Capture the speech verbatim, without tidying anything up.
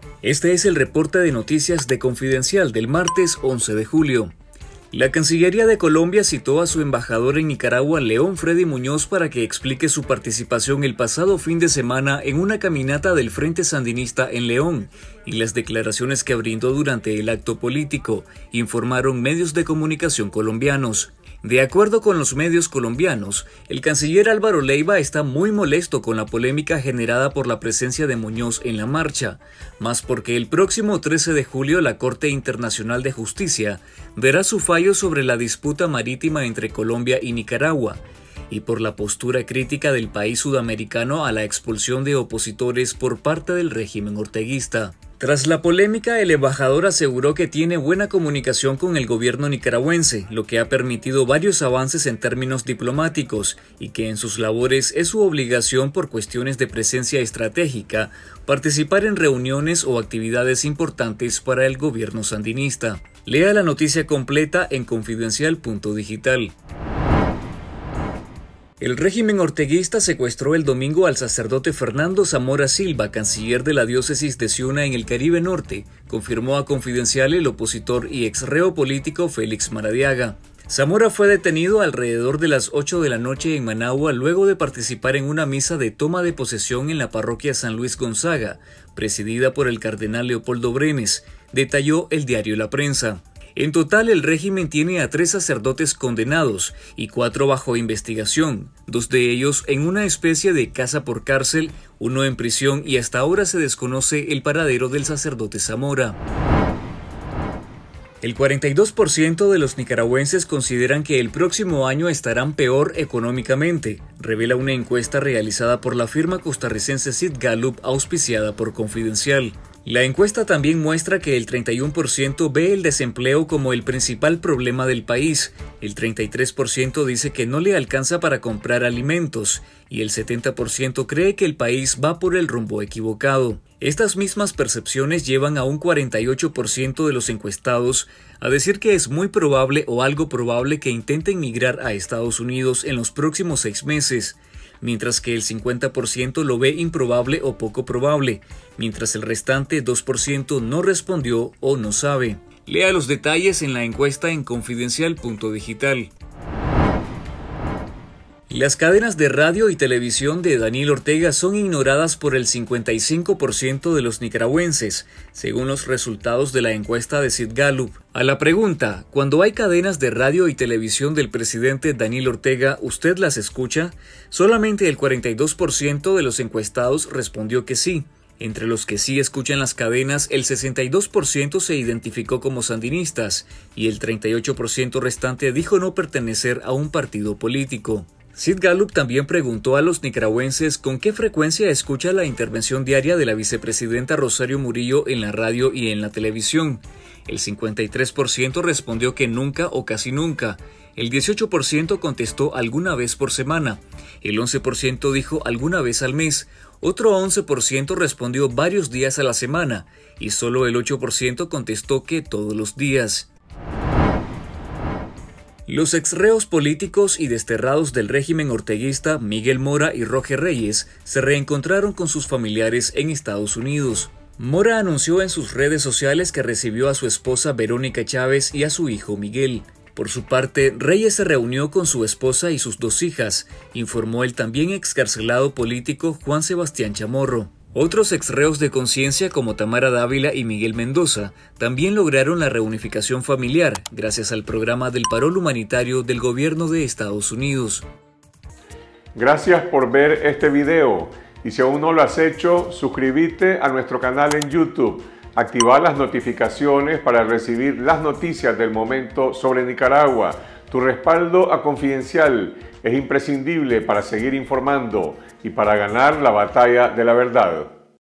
Este es el reporte de noticias de Confidencial del martes once de julio. La Cancillería de Colombia citó a su embajador en Nicaragua, León Freddy Muñoz, para que explique su participación el pasado fin de semana en una caminata del Frente Sandinista en León y las declaraciones que brindó durante el acto político, informaron medios de comunicación colombianos. De acuerdo con los medios colombianos, el canciller Álvaro Leiva está muy molesto con la polémica generada por la presencia de Muñoz en la marcha, más porque el próximo trece de julio la Corte Internacional de Justicia dará su fallo sobre la disputa marítima entre Colombia y Nicaragua, y por la postura crítica del país sudamericano a la expulsión de opositores por parte del régimen orteguista. Tras la polémica, el embajador aseguró que tiene buena comunicación con el gobierno nicaragüense, lo que ha permitido varios avances en términos diplomáticos, y que en sus labores es su obligación por cuestiones de presencia estratégica participar en reuniones o actividades importantes para el gobierno sandinista. Lea la noticia completa en confidencial punto digital. El régimen orteguista secuestró el domingo al sacerdote Fernando Zamora Silva, canciller de la diócesis de Ciuna en el Caribe Norte, confirmó a Confidencial el opositor y exreo político Félix Maradiaga. Zamora fue detenido alrededor de las ocho de la noche en Managua luego de participar en una misa de toma de posesión en la parroquia San Luis Gonzaga, presidida por el cardenal Leopoldo Brenes, detalló el diario La Prensa. En total, el régimen tiene a tres sacerdotes condenados y cuatro bajo investigación, dos de ellos en una especie de casa por cárcel, uno en prisión, y hasta ahora se desconoce el paradero del sacerdote Zamora. El cuarenta y dos por ciento de los nicaragüenses consideran que el próximo año estarán peor económicamente, revela una encuesta realizada por la firma costarricense Sid Gallup, auspiciada por Confidencial. La encuesta también muestra que el treinta y uno por ciento ve el desempleo como el principal problema del país, el treinta y tres por ciento dice que no le alcanza para comprar alimentos y el setenta por ciento cree que el país va por el rumbo equivocado. Estas mismas percepciones llevan a un cuarenta y ocho por ciento de los encuestados a decir que es muy probable o algo probable que intenten migrar a Estados Unidos en los próximos seis meses, mientras que el cincuenta por ciento lo ve improbable o poco probable, mientras el restante dos por ciento no respondió o no sabe. Lea los detalles en la encuesta en confidencial punto digital. Las cadenas de radio y televisión de Daniel Ortega son ignoradas por el cincuenta y cinco por ciento de los nicaragüenses, según los resultados de la encuesta de Sid Gallup. A la pregunta, ¿cuando hay cadenas de radio y televisión del presidente Daniel Ortega, usted las escucha? Solamente el cuarenta y dos por ciento de los encuestados respondió que sí. Entre los que sí escuchan las cadenas, el sesenta y dos por ciento se identificó como sandinistas y el treinta y ocho por ciento restante dijo no pertenecer a un partido político. Sid Gallup también preguntó a los nicaragüenses con qué frecuencia escucha la intervención diaria de la vicepresidenta Rosario Murillo en la radio y en la televisión. El cincuenta y tres por ciento respondió que nunca o casi nunca. El dieciocho por ciento contestó alguna vez por semana. El once por ciento dijo alguna vez al mes. Otro once por ciento respondió varios días a la semana. Y solo el ocho por ciento contestó que todos los días. Los exreos políticos y desterrados del régimen orteguista Miguel Mora y Roger Reyes se reencontraron con sus familiares en Estados Unidos. Mora anunció en sus redes sociales que recibió a su esposa Verónica Chávez y a su hijo Miguel. Por su parte, Reyes se reunió con su esposa y sus dos hijas, informó el también excarcelado político Juan Sebastián Chamorro. Otros exreos de conciencia como Tamara Dávila y Miguel Mendoza también lograron la reunificación familiar gracias al programa del Parol Humanitario del gobierno de Estados Unidos. Gracias por ver este video y si aún no lo has hecho, suscríbete a nuestro canal en YouTube, activa las notificaciones para recibir las noticias del momento sobre Nicaragua. Tu respaldo a Confidencial es imprescindible para seguir informando y para ganar la batalla de la verdad.